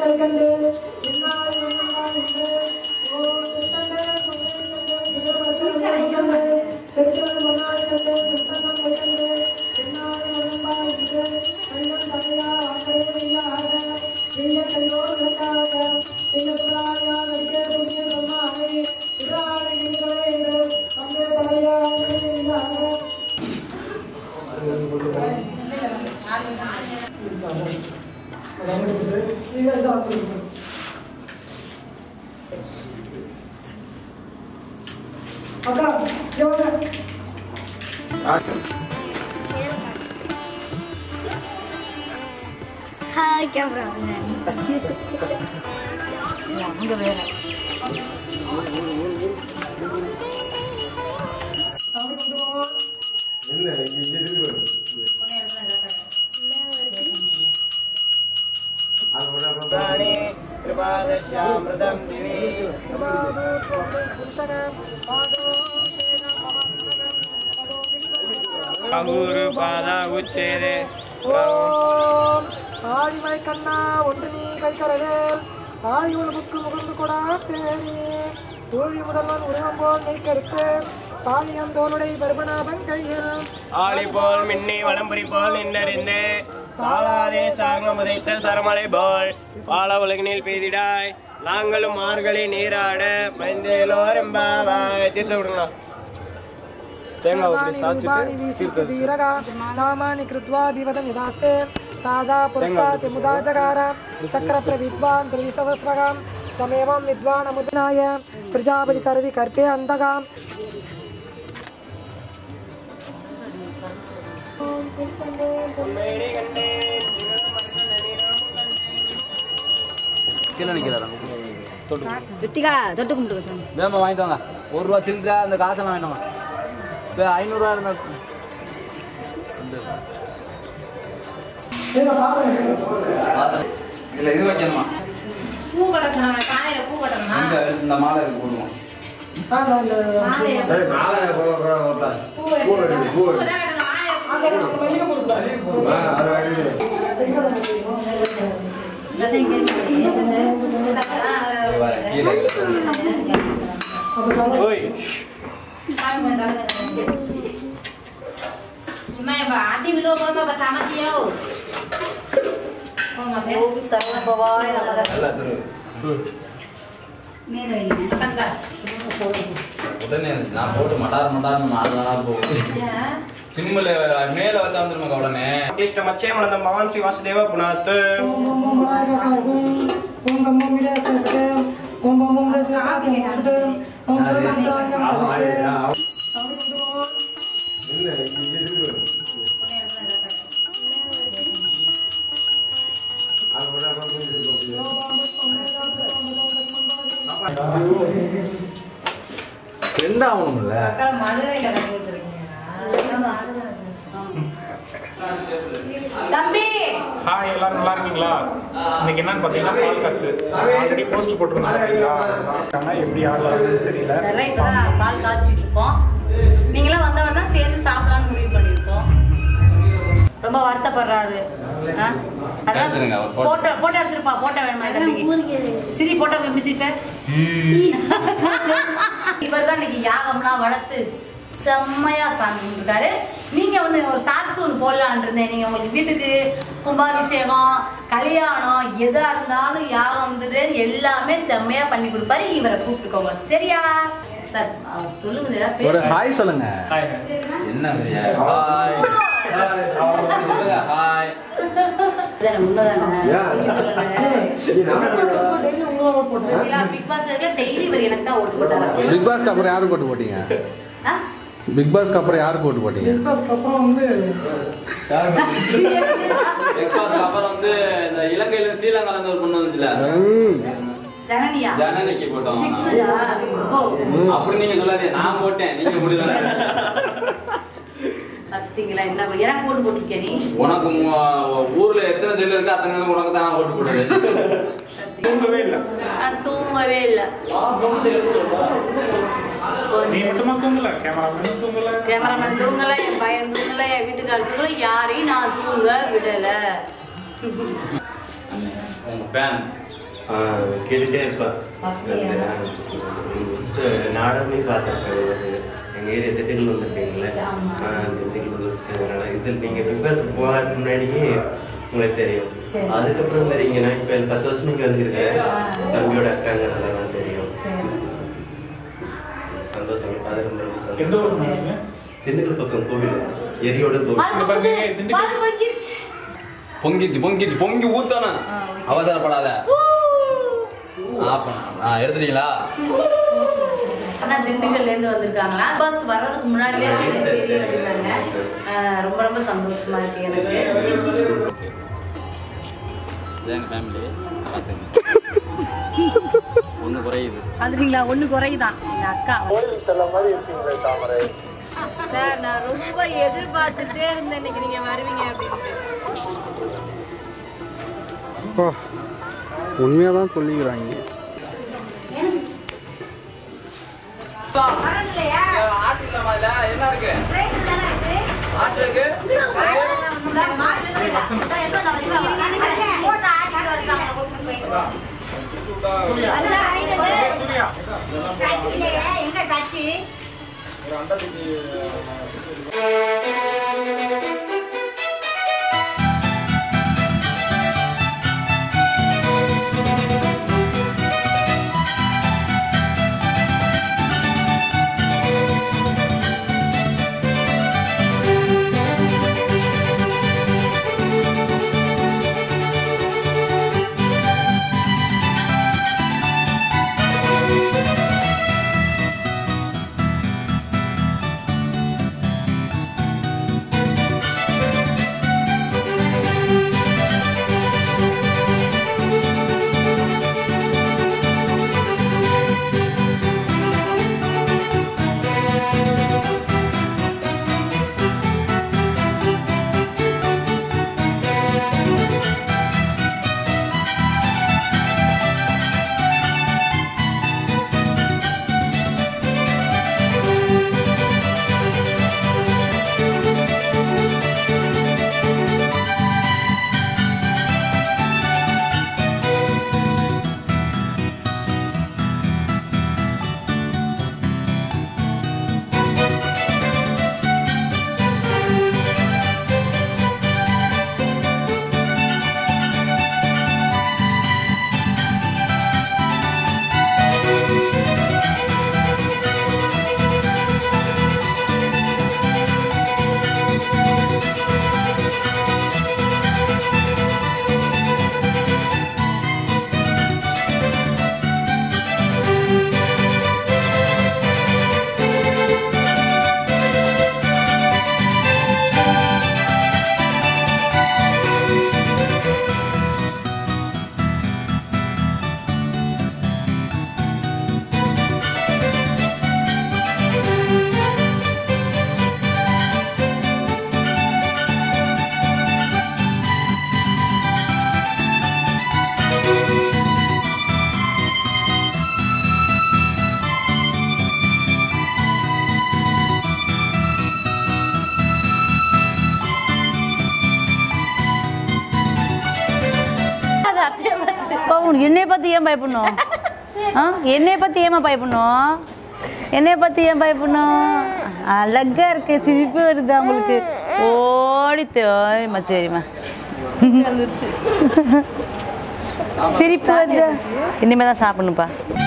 Hai, camera. Ya, enggak beres. Guru pada ucere. ஆடி மலை கண்ணா ஒன்று நீ கைக்கரவேல் ஆடி உலகுக்கு முகந்து கொடா தேரி தோழி முதல்வன் உருவம் போல் நெய் கருத்து பாலியம் தோளுடைய பருபநாபன் கையில் ஆளி போல் மின்னி வளம்புரி போல் நின்றறிந்து தாளாதே சாங்கம் உதைத்த சரமலை போல் பால உலகினில் பெய்திடாய் நாங்களும் மார்கழி நீராட மைந்தேலோரும் பாவாய் தீர்த்து விடுங்களா सर्वाणि वीसिति दीरगा नामानि कृत्वा विवदन् यदास्ते तादा पुरस्तात् मुदा जगार चक्रप्रविद्वान् त्रिसहस्रगां तमेवं विद्वान् अमुदनाय प्रजापति कर्वि कर्पे अन्तगां ரித்திகா தொட்டு கும்பிட்டு சொல்லு. வேமா வாங்கிட்டு வாங்க. ₹1 சில்லற அந்த காசெல்லாம் வேணுமா? 500 இருந்தா இல்ல இது வைக்கணுமா? பூ கட்டணும் காலையில பூ கட்டணும் இந்த மாலை இருக்கு போடுவோம். மாலை போடுறா பூ பூ Mai bà đi video với bà sama tiêu. Không mà thế. Sarva bhawai மேலே kanda. உடனே நான் போட்டு மடார் மாறலாம் போகும். சிம்மில் மேலே வச்சா வந்துருமாக்கா உடனே. இஷ்டமச்சே மனத மகான் ஸ்ரீ வாசுதேவ புனாத் ரெண்டு ஆகணும்ல. மதுரையில கட்டி கொடுத்துருக்கீங்க. தம்பி ஹாய், எல்லாரும் நல்லா இருக்கீங்களா? இன்னைக்கு என்னன்னு பார்த்தீங்கன்னா பால் காய்ச்சு ஆல்ரெடி போஸ்ட் போட்டிருந்தாங்க. எப்படி ஆடலாம்னு தெரியல. இப்பதான் பால் காய்ச்சிட்டு இருக்கோம். நீங்களாம் வந்தவன் தான் சேர்ந்து சாப்பிடலாம்னு முடிவு பண்ணியிருக்கோம். ரொம்ப வருத்தப்படுறாரு. போட்டோ எடுத்துருப்பா. போட்டோ வேணுமா தம்பிக்கு? சிரி போட்டோ எப்படி சிரிப்பேன்? இவர் தான் இன்னைக்கு யாகம்லாம் வளர்த்து செம்மையா சாமி கும்பிட்டாரு. நீங்க வந்து ஒரு சாட்சி ஒன்று போடலான் இருந்தேன். நீங்க உங்களுக்கு வீட்டுக்கு கும்பாபிஷேகம் கல்யாணம் எதா இருந்தாலும் யாகம் வந்துட்டு எல்லாமே செம்மையா பண்ணி கொடுப்பாரு. இவரை கூப்பிட்டுக்கோங்க சரியா? சார் சொல்லுங்க. ஒரு ஹாய் சொல்லுங்க. ஹாய். என்ன ஹாய் ஹாய். பிக் பாஸ்ல டெய்லி இவர் எனக்கு தான் ஓட்டு போட்டாரு. பிக் பாஸ்க்கு அப்புறம் யாரு போட்டு போட்டீங்க? பிக் பாஸ்க்கு அப்புறம் யாரு போட்டு போட்டீங்க? அப்புறம் வந்து அப்புறம் வந்து இந்த இலங்கையில ஸ்ரீலங்கால இருந்து ஒரு பொண்ணு வந்துச்சுல, ஜனனியா? ஜனனிக்கு போட்டோம். அப்படி நீங்க சொல்லாதீங்க. நான் போட்டேன், நீங்க முடியல. பாத்தீங்களா என்ன எனக்கு ஓட்டு போட்டிருக்கே நீ? உனக்கு ஊர்ல எத்தனை செல்லு இருக்கு அத்தனை உனக்கு தான் நான் ஓட்டு போடுறது. தூங்கவே இல்லை. நான் தூங்கவே இல்லை. நீ மட்டுமா தூங்கல? கேமராமேன் தூங்கல, கேமராமேன் தூங்கல, என் பையன் தூங்கல, என் வீட்டுக்காரர் தூங்கல, யாரையும் நான் தூங்க விடல. உங்கள் ஃபேன்ஸ் கேட்டுகிட்டே இருப்பேன். அப்படியா? ஃபஸ்ட்டு நாடகமே பார்த்துருக்கேன். எங்கள் ஏரியா திண்டுக்கல் வந்திருக்கீங்களே, ஆமா. திண்டுக்கல் முடிச்சுட்டு இதில் நீங்கள் பிகாஸுக்கு போகிறதுக்கு முன்னாடியே உங்களுக்கு தெரியும். சரி. அதுக்கப்புறம் தெரியுங்க, நான் இப்போ 10 வருஷம் இங்கே வந்திருக்கேன். தம்பியோட அக்காங்கிறதெல்லாம் தெரியும். சந்தோஷம், அது ரொம்ப ரொம்ப எந்த ஊர் சந்தோஷம். சொன்னீங்க? திண்டுக்கல் பக்கம் கோவில், எரியோட கோவில். பொங்கிருச்சு பொங்கி ஊத்தணும். அவசரப்படாத. எடுத்துட்டீங்களா? ஆனா திண்டுக்கல்ல இருந்து வந்திருக்காங்களா? பஸ் வர்றதுக்கு முன்னாடியே தெரியும் அப்படின்னாங்க. ரொம்ப ரொம்ப சந்தோஷமா இருக்கு எனக்கு. எங்கள் ஃபேமிலி பார்த்துங்க. ஒன்று குறையுது. வந்துட்டீங்களா? ஒண்ணு குறையுதான் எங்க அக்கா. சார் நான் ரொம்ப எதிர்பார்த்துட்டே இருந்தேன் இன்னைக்கு நீங்க வருவீங்க அப்படின்ட்டு. உண்மையாக தான் சொல்லிக்கிறாங்க. என்ன இருக்கு? ஆட்டு இருக்கு. என்னை பத்தி ஏன் பயப்படணும்? என்னை பத்தி ஏமா பயப்படணும்? என்னை பத்தி ஏன் பயப்படணும்? அழகா இருக்கு, சிரிப்பு வருது உங்களுக்கு. ஓடித்தோமா சரிம்மா, சிரிப்பு வருது. இனிமே தான் சாப்பிடணும்ப்பா.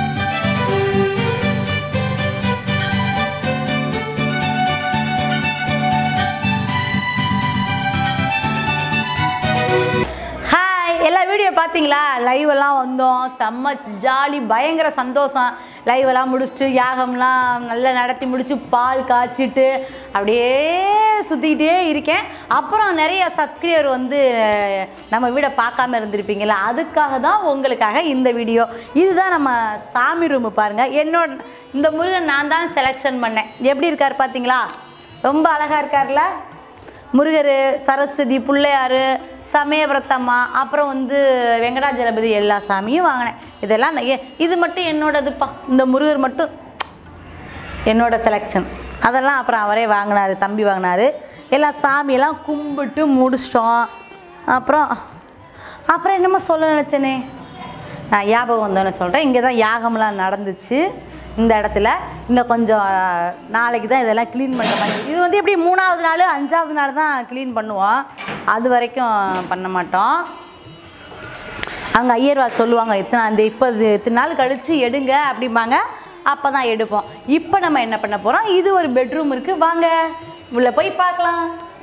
எல்லா வீடியோ பார்த்தீங்களா? லைவ் எல்லாம் வந்தோம், செம்ம ஜாலி, பயங்கர சந்தோஷம். லைவ் எல்லாம் முடிச்சுட்டு யாகம்லாம் நல்லா நடத்தி முடிச்சு பால் காய்ச்சிட்டு அப்படியே சுற்றிக்கிட்டே இருக்கேன். அப்புறம் நிறைய சப்ஸ்கிரைபர் வந்து நம்ம வீடை பார்க்காம இருந்திருப்பீங்களா, அதுக்காக தான் உங்களுக்காக இந்த வீடியோ. இதுதான் நம்ம சாமி ரூமு பாருங்கள். என்னோட இந்த முருகன் நான் தான் செலெக்ஷன் பண்ணேன். எப்படி இருக்கார் பார்த்தீங்களா? ரொம்ப அழகாக இருக்கார்ல முருகர், சரஸ்வதி, பிள்ளையார், சமயபுரத்தம்மா, அப்புறம் வந்து வெங்கடாஜலபதி, எல்லா சாமியும் வாங்கினேன். இதெல்லாம் இது மட்டும் என்னோடதுப்பா. இந்த முருகர் மட்டும் என்னோட செலெக்ஷன். அதெல்லாம் அப்புறம் அவரே வாங்கினார், தம்பி வாங்கினார். எல்லாம் சாமியெல்லாம் கும்பிட்டு முடிச்சிட்டோம். அப்புறம் அப்புறம் என்னமோ சொல்ல நினச்சேனே, ஞாபகம் வந்தோன்னு சொல்கிறேன். இங்கே தான் யாகம்லாம் நடந்துச்சு இந்த இடத்துல. இன்னும் கொஞ்சம் நாளைக்கு தான் இதெல்லாம் க்ளீன் பண்ணுற மாதிரி. இது வந்து எப்படி 3ஆவது நாள் 5ஆவது நாள் தான் க்ளீன் பண்ணுவோம், அது வரைக்கும் பண்ண மாட்டோம். அங்கே ஐயர்வாள் சொல்லுவாங்க, இத்தனை நாள் கழித்து எடுங்க அப்படிம்பாங்க, அப்போ தான் எடுப்போம். இப்போ நம்ம என்ன பண்ண போகிறோம், இது ஒரு பெட்ரூம் இருக்குது, வாங்க உள்ளே போய் பார்க்கலாம்.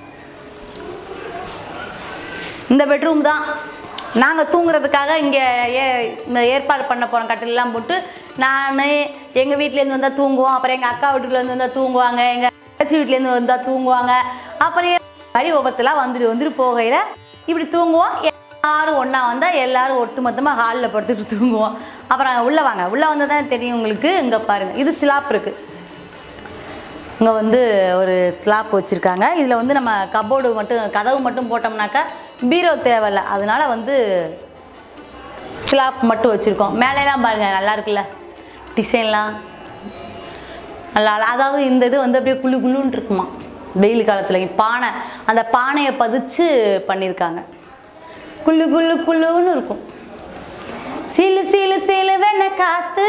இந்த பெட்ரூம் தான் நாங்கள் தூங்குறதுக்காக இங்கே ஏற்பாடு பண்ண போகிறோம். கட்டிலெலாம் போட்டு நான் எங்கள் வீட்டிலேருந்து வந்தால் தூங்குவோம், அப்புறம் எங்கள் அக்கா வீட்டுலேருந்து வந்தால் தூங்குவாங்க, எங்கள் தங்கச்சி வீட்டிலேருந்து வந்தால் தூங்குவாங்க, அப்புறம் மாதிரி ஒவ்வொருத்தலாம் வந்துட்டு போகையில் இப்படி தூங்குவோம். எல்லாரும் ஒன்றா வந்தால் எல்லோரும் ஒட்டு மொத்தமாக ஹாலில் படுத்துட்டு தூங்குவோம். அப்புறம் உள்ளே வாங்க, உள்ளே வந்தால் தானே தெரியும் உங்களுக்கு. இங்கே பாருங்கள், இது ஸ்லாப் இருக்குது. இங்கே வந்து ஒரு ஸ்லாப் வச்சுருக்காங்க. இதில் வந்து நம்ம கபோர்டு மட்டும் கதவு மட்டும் போட்டோம்னாக்கா பீரோ தேவையில்லை, அதனால் வந்து ஸ்லாப் மட்டும் வச்சுருக்கோம். மேலேலாம் பாருங்கள், நல்லா இருக்குல்ல டிசைன்லாம், நல்லா. அதாவது இந்த இது வந்து அப்படியே குள்ளுன்னு இருக்குமா வெயில் காலத்தில். பானை, அந்த பானையை பதிச்சு பண்ணியிருக்காங்க, குள்ளுன்னு இருக்கும். சீலு சீலு சீலு வேண காத்து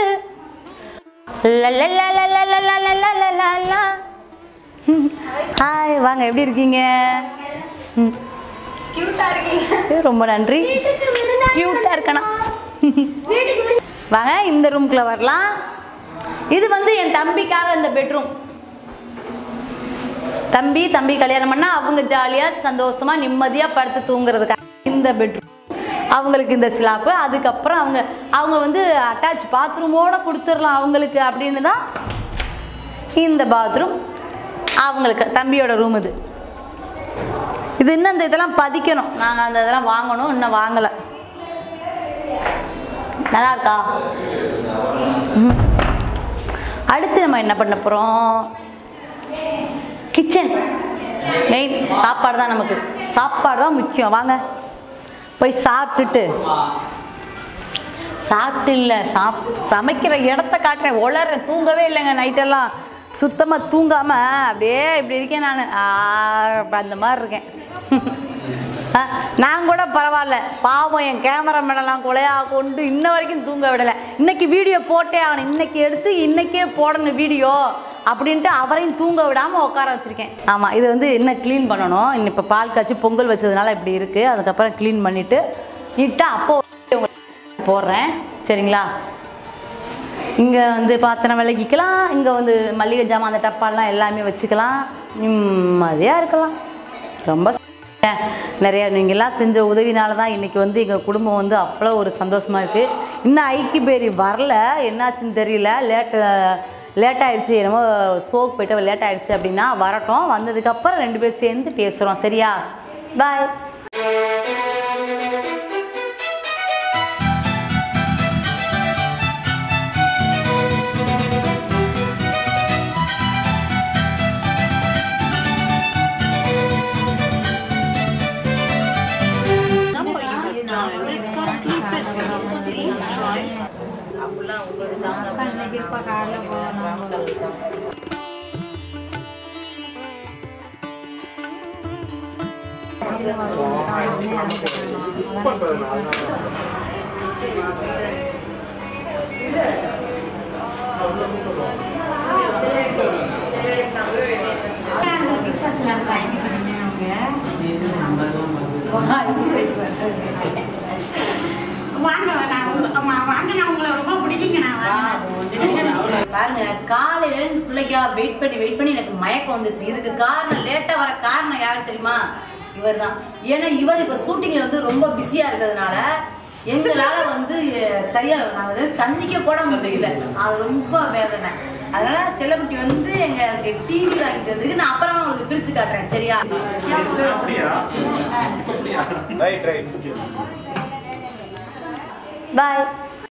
ஹாய், வாங்க, எப்படி இருக்கீங்க? ரொம்ப நன்றி, கியூட்டாக இருக்கணும். வாங்க இந்த ரூம்குள்ளே வரலாம். இது வந்து என் தம்பிக்காக இந்த பெட்ரூம். தம்பி கல்யாணம் பண்ணால் அவங்க ஜாலியாக சந்தோஷமாக நிம்மதியாக படுத்து தூங்குறதுக்காக இந்த பெட்ரூம். அவங்களுக்கு இந்த ஸ்லாப்பு. அதுக்கப்புறம் அவங்க வந்து அட்டாச் பாத்ரூமோடு கொடுத்துடலாம் அவங்களுக்கு அப்படின்னு தான் இந்த பாத்ரூம் அவங்களுக்கு. தம்பியோட ரூம் இது. இன்னும் இந்த இதெல்லாம் பதிக்கணும், நாங்கள் அந்த இதெல்லாம் வாங்கணும், இன்னும் வாங்கலை. நல்லா இருக்கா? அடுத்து நம்ம என்ன பண்ண போகிறோம், கிச்சன் மெயின். சாப்பாடு தான் நமக்கு, சாப்பாடு தான் முக்கியம். வாங்க போய் சாப்பிட்டு இல்லை சமைக்கிற இடத்த காட்டுறேன். உளறேன், தூங்கவே இல்லைங்க நைட்டெல்லாம், சுத்தமாக தூங்காமல் அப்படியே இப்படி இருக்கேன் நான். அந்த மாதிரி இருக்கேன். நான் கூட பரவாயில்ல, பாவம் என் கேமராமேனெல்லாம் கொலையாக கொண்டு இன்ன வரைக்கும் தூங்க விடலை. இன்றைக்கி வீடியோ போட்டே ஆகணும், இன்றைக்கி எடுத்து இன்றைக்கே போடணும் வீடியோ அப்படின்ட்டு அவரையும் தூங்க விடாமல் உட்கார வச்சுருக்கேன். ஆமாம், இது வந்து இன்னும் க்ளீன் பண்ணணும். இன்னும் இப்போ பால் காய்ச்சி பொங்கல் வச்சதுனால இப்படி இருக்குது. அதுக்கப்புறம் க்ளீன் பண்ணிவிட்டு நீட்டாக அப்போ போடுறேன், சரிங்களா? இங்கே வந்து பாத்திரம் விளக்கிக்கலாம், இங்கே வந்து மல்லிகை ஜாமான் அந்த டப்பாலாம் எல்லாமே வச்சுக்கலாம், நிம்மதியாக இருக்கலாம். ரொம்ப நிறையா நீங்கள்லாம் செஞ்ச உதவினால தான் இன்றைக்கி வந்து எங்கள் குடும்பம் வந்து அவ்வளோ ஒரு சந்தோஷமாக இருக்குது. இன்னும் ஐக்கி பேரி வரல, என்னாச்சுன்னு தெரியல, லேட்டாகிடுச்சு, என்னமோ சோக்கு போய்ட்டு லேட் ஆகிடுச்சு அப்படின்னா வரட்டும். வந்ததுக்கப்புறம் 2 பேர் சேர்ந்து பேசுகிறோம், சரியா? பாய். பாருங்க, காலையில பிள்ளைக்கா வெயிட் பண்ணி எனக்கு மயக்கம் வந்துச்சு. இதுக்கு காரணம், லேட்டா வர காரணம் யாரு தெரியுமா? இவர் தான். ஏன்னா இவர் இப்ப ஷூட்டிங்ல வந்து ரொம்ப பிஸியா இருக்கிறதுனால எங்களால வந்து சரியா சந்திக்க கூட முடியல. அது ரொம்ப வேதனை. அதனால செல்லக்குட்டி வந்து எங்களுக்கு டிவி வாங்கிட்டு வந்துருக்கு. நான் அப்புறமா உங்களுக்கு பிரிச்சு காட்டுறேன், சரியா? பாய்.